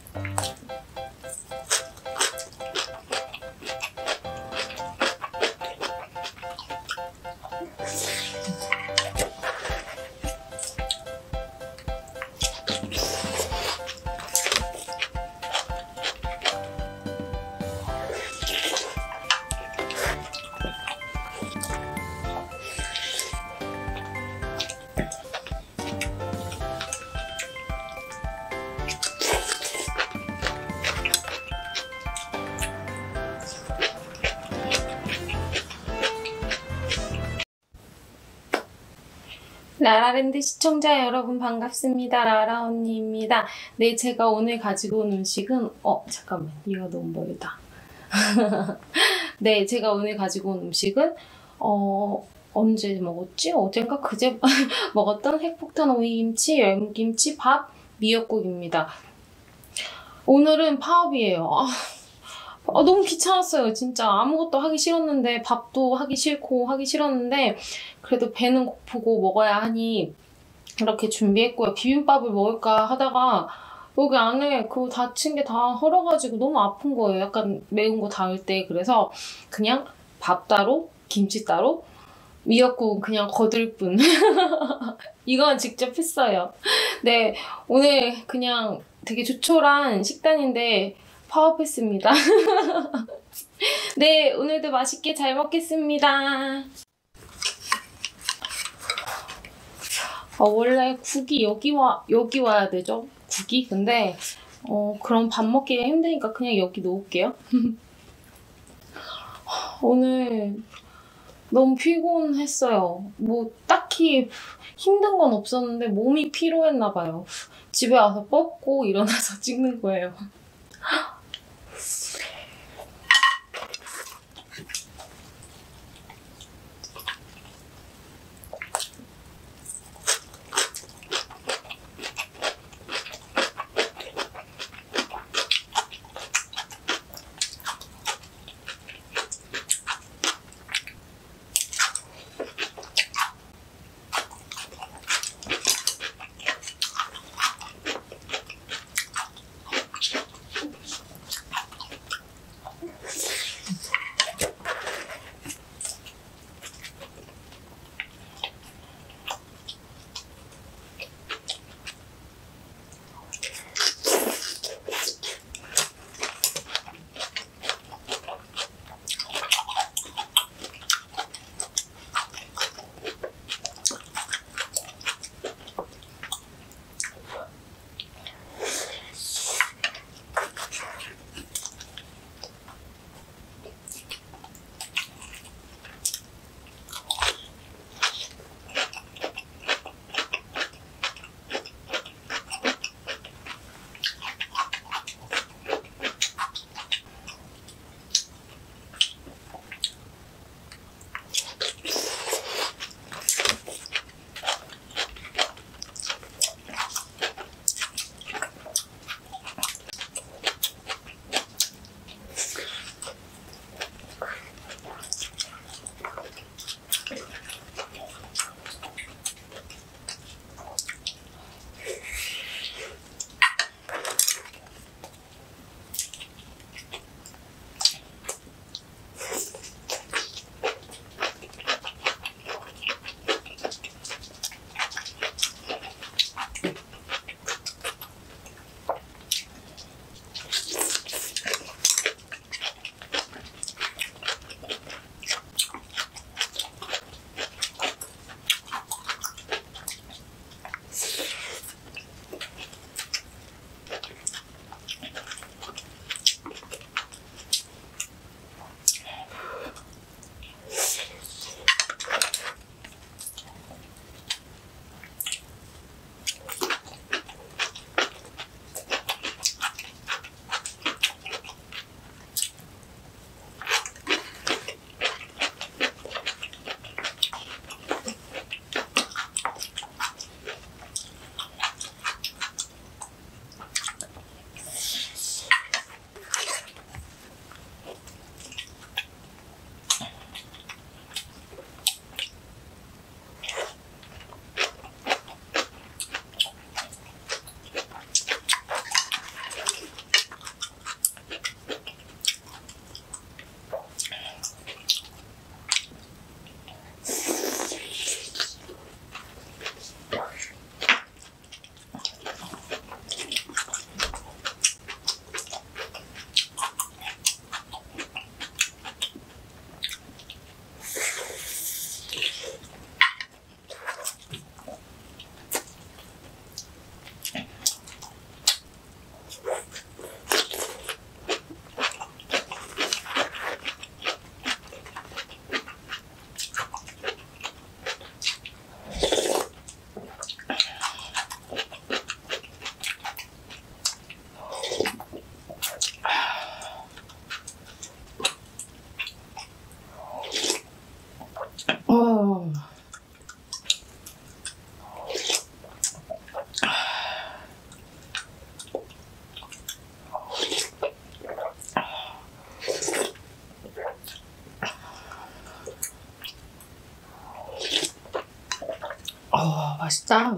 라라랜드 시청자 여러분 반갑습니다. 라라 언니입니다. 네, 제가 오늘 가지고 온 음식은 잠깐만, 이거 너무 멀다. 네, 제가 오늘 가지고 온 음식은 언제 먹었지? 어젠가 그제 먹었던 핵폭탄 오이김치, 열무김치, 밥, 미역국입니다. 오늘은 파업이에요. 너무 귀찮았어요. 진짜 아무것도 하기 싫었는데, 밥도 하기 싫고 하기 싫었는데 그래도 배는 고프고 먹어야 하니 이렇게 준비했고요. 비빔밥을 먹을까 하다가 여기 안에 그거 다친 게 다 헐어가지고 너무 아픈 거예요. 약간 매운 거 닿을 때. 그래서 그냥 밥 따로, 김치 따로, 미역국은 그냥 거들 뿐. 이건 직접 했어요. 네, 오늘 그냥 되게 조촐한 식단인데 파업했습니다. 네, 오늘도 맛있게 잘 먹겠습니다. 원래 국이 여기 와야 되죠? 국이? 근데 그럼 밥 먹기가 힘드니까 그냥 여기 놓을게요. 오늘 너무 피곤했어요. 뭐 딱히 힘든 건 없었는데 몸이 피로했나 봐요. 집에 와서 뻗고 일어나서 찍는 거예요. 맛있다.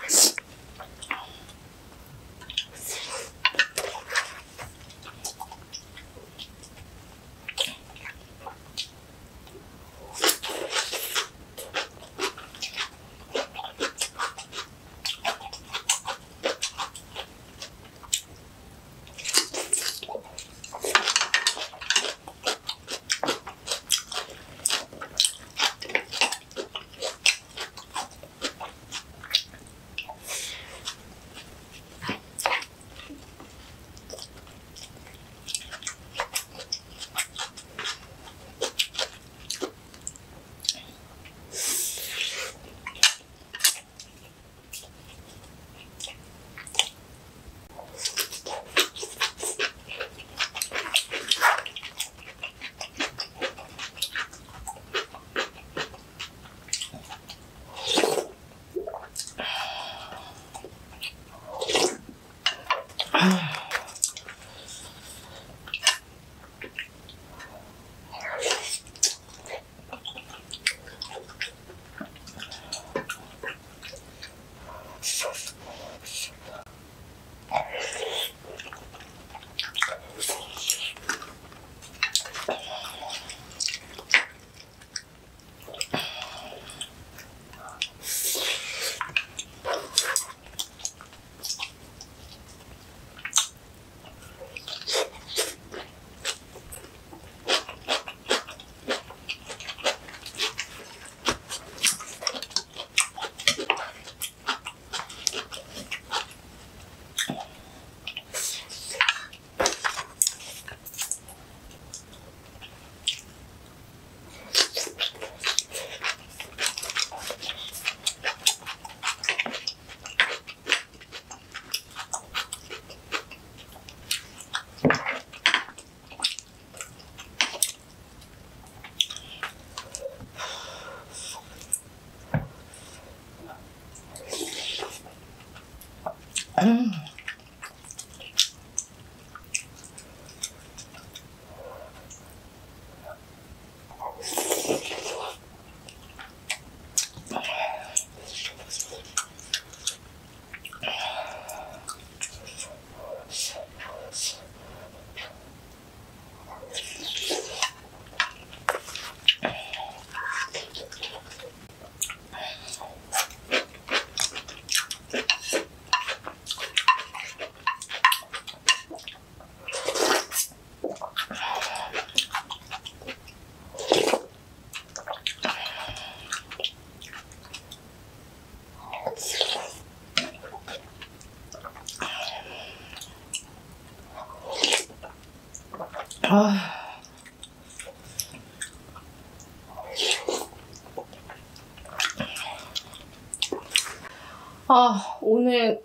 오늘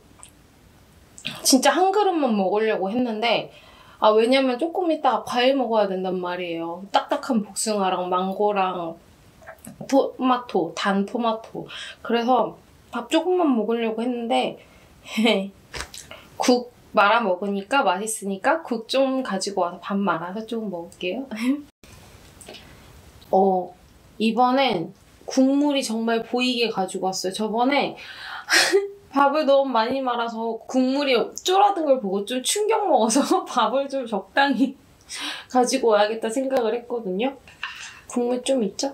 진짜 한 그릇만 먹으려고 했는데 왜냐면 조금 이따가 과일 먹어야 된단 말이에요. 딱딱한 복숭아랑 망고랑 토마토, 단 토마토. 그래서 밥 조금만 먹으려고 했는데 국 말아 먹으니까 맛있으니까 국 좀 가지고 와서 밥 말아서 조금 먹을게요. 이번엔 국물이 정말 보이게 가지고 왔어요. 저번에 밥을 너무 많이 말아서 국물이 쫄아든 걸 보고 좀 충격 먹어서 밥을 좀 적당히 가지고 와야겠다 생각을 했거든요. 국물 좀 있죠?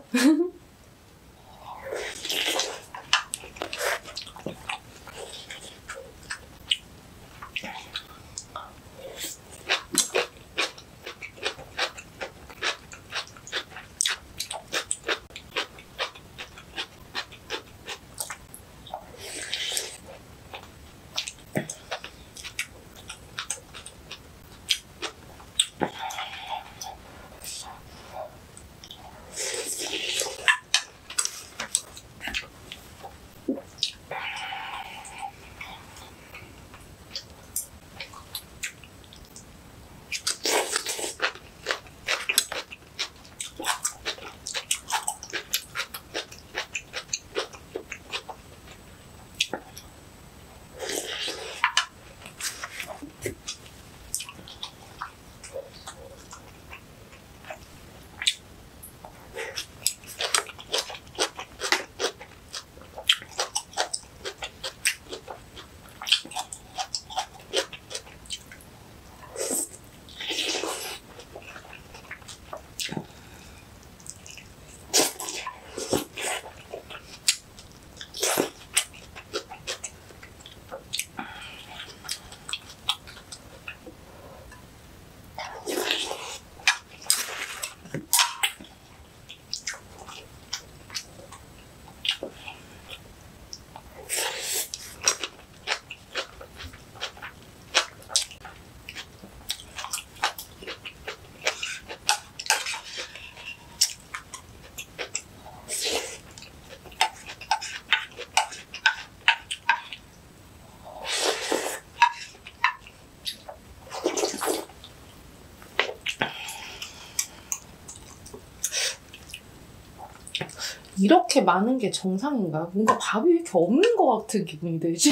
이렇게 많은 게 정상인가요? 뭔가 밥이 왜 이렇게 없는 것 같은 기분이 들지?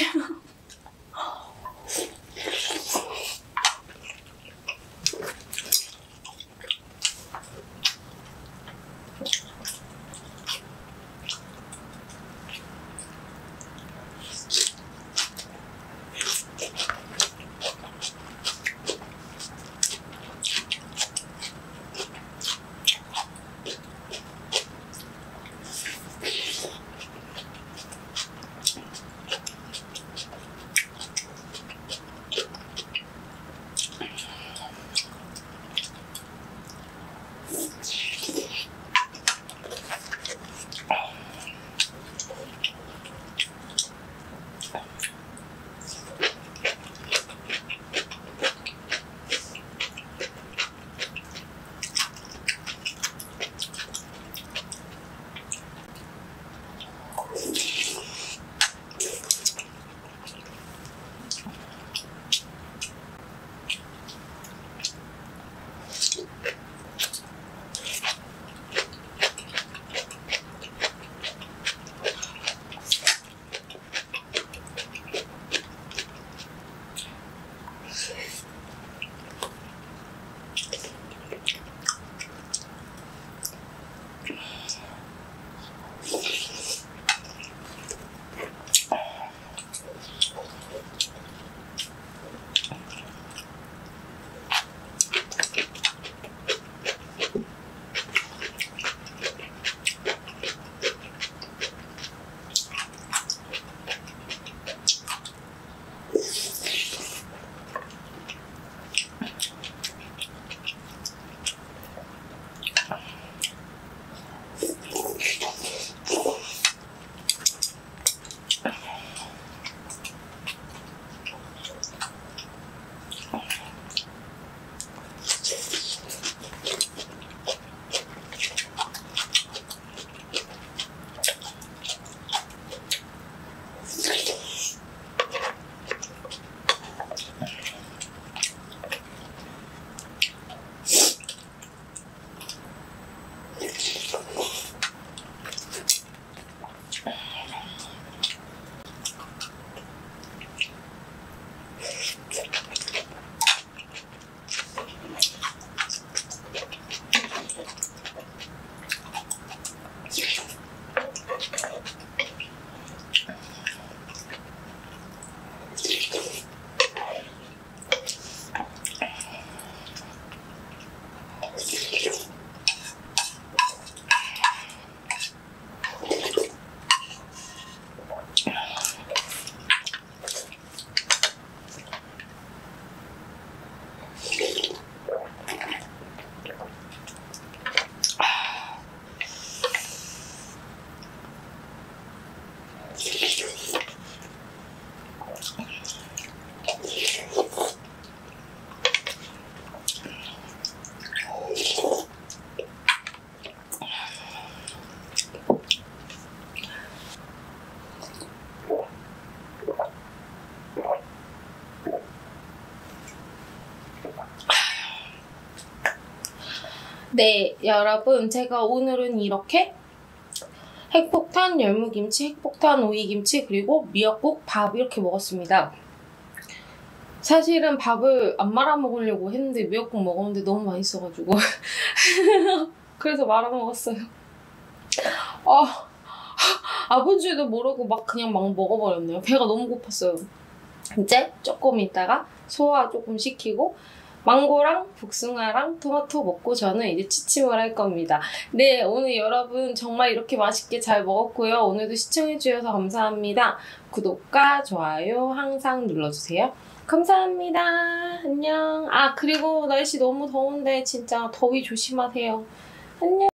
네, 여러분, 제가 오늘은 이렇게 핵폭탄 열무김치, 핵폭탄 오이김치, 그리고 미역국, 밥 이렇게 먹었습니다. 사실은 밥을 안 말아 먹으려고 했는데 미역국 먹었는데 너무 맛있어가지고 그래서 말아 먹었어요. 아버지도 모르고 그냥 막 먹어버렸네요. 배가 너무 고팠어요. 이제 조금 있다가 소화 조금 시키고 망고랑 복숭아랑 토마토 먹고 저는 이제 취침을 할 겁니다. 네, 오늘 여러분 정말 이렇게 맛있게 잘 먹었고요. 오늘도 시청해주셔서 감사합니다. 구독과 좋아요 항상 눌러주세요. 감사합니다. 안녕. 그리고 날씨 너무 더운데 진짜 더위 조심하세요. 안녕.